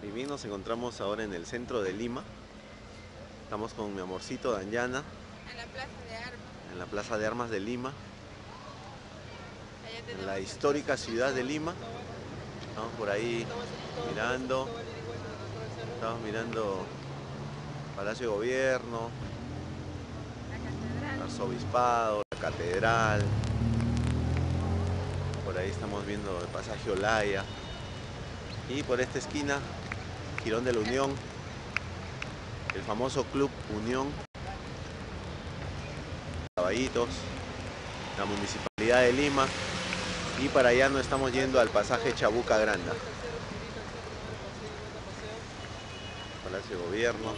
Y bien, nos encontramos ahora en el centro de Lima. Estamos con mi amorcito Danyana En la Plaza de Armas. en la Plaza de Armas de Lima, Allá en la tenemos el histórica ciudad de Lima. Estamos por ahí mirando, estamos mirando Palacio de Gobierno, la catedral. el Arzobispado, la Catedral. Por ahí estamos viendo el pasaje Olaya. Y por esta esquina, Jirón de la Unión, el famoso Club Unión, Caballitos, la Municipalidad de Lima. Y para allá nos estamos yendo al pasaje Chabuca Granda, Palacio de Gobierno.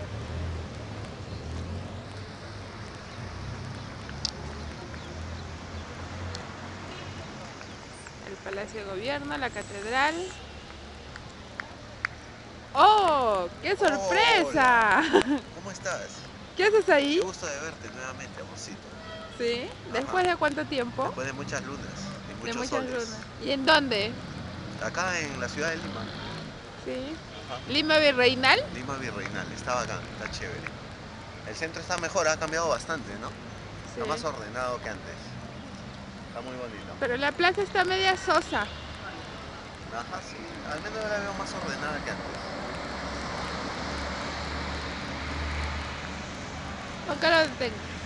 El Palacio de Gobierno, la catedral. ¡Oh! ¡Qué sorpresa! Hola, ¿cómo estás? ¿Qué haces Qué ahí? gusto de verte nuevamente, amorcito. ¿Sí? Ajá, ¿Después de cuánto tiempo? después de muchas lunas y De muchos muchas soles. lunas. ¿Y en dónde? Acá en la ciudad de Lima. ¿Sí? Ajá. ¿Lima Virreinal? Lima Virreinal, está bacán, está chévere. El centro está mejor, ha cambiado bastante, ¿no? Está Sí. más ordenado que antes. Está muy bonito. Pero la plaza está media sosa. Ajá, sí. Al menos yo la veo más ordenada que antes. ¿Con qué lo tengo?